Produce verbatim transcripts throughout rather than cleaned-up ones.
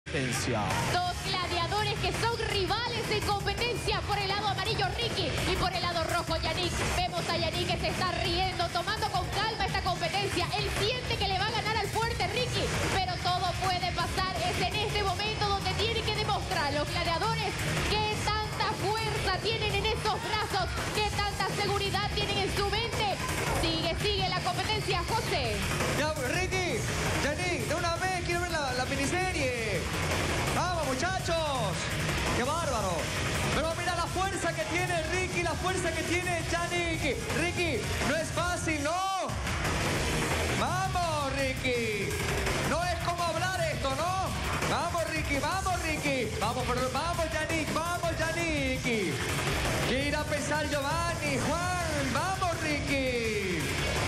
Dos gladiadores que son rivales en competencia. Por el lado amarillo Ricky y por el lado rojo Yannick. Vemos a Yannick que se está riendo, tomando con calma esta competencia. Él siente que le va a ganar al fuerte Ricky, pero todo puede pasar. Es en este momento donde tiene que demostrar a los gladiadores qué tanta fuerza tienen en estos brazos, qué tanta seguridad tienen en su mente. Sigue, sigue la competencia, José. Ya, Ricky, Yannick, de una vez quiero ver la, la miniserie. ¡Vamos, muchachos! ¡Qué bárbaro! Pero mira la fuerza que tiene Ricky, la fuerza que tiene Yannick. Ricky, no es fácil, ¿no? ¡Vamos, Ricky! No es como hablar esto, ¿no? ¡Vamos, Ricky! ¡Vamos, Ricky! ¡Vamos, perdón! ¡Vamos, Yannick! ¡Vamos, Yannick! ¿Qué irá a pensar Giovanni? ¡Juan! ¡Vamos, Ricky!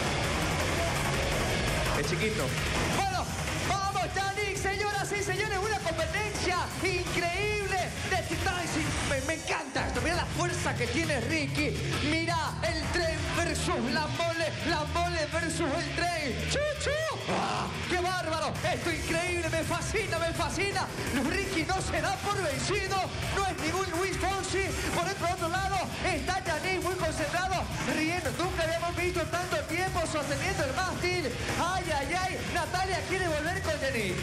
Es chiquito. Bueno, vamos, Yannick, señoras y señores, una competencia increíble de titanes. Me, me encanta esto. Mira la fuerza que tiene Ricky. Mira el tren versus la mole, la mole versus el tren. ¡Chuchu! ¡Ah, ¡qué bárbaro! Esto es increíble, me fascina, me fascina. Ricky no se da por vencido, no es ningún Luis Fonsi. Por el otro lado está Yannick muy concentrado, riendo. Nunca habíamos visto tanto tiempo sosteniendo el mástil. ¡Ay, ay, ay! Natalia quiere volver con Yannick.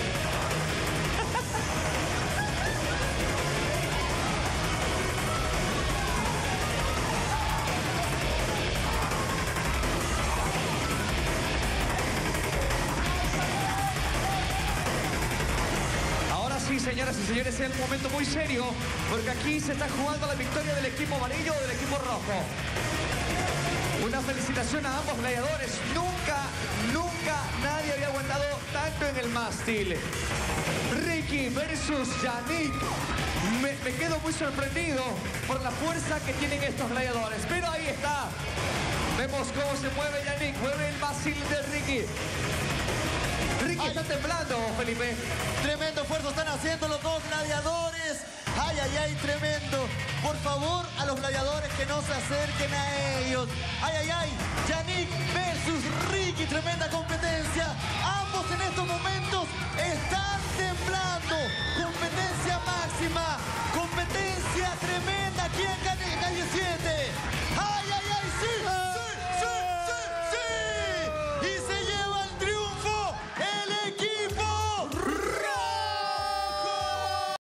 Sí, señoras y señores, es un momento muy serio, porque aquí se está jugando la victoria del equipo amarillo o del equipo rojo. Una felicitación a ambos gladiadores. Nunca, nunca nadie había aguantado tanto en el mástil. Ricky versus Yannick. Me, me quedo muy sorprendido por la fuerza que tienen estos gladiadores. Pero ahí está. Vemos cómo se mueve Yannick, mueve el mástil de Ricky. Ricky ay, está temblando, Felipe. Tremendo esfuerzo están haciendo los dos gladiadores. Ay, ay, ay, tremendo. Por favor, a los gladiadores que no se acerquen a ellos. Ay, ay, ay. Yannick versus Ricky. Tremenda competencia.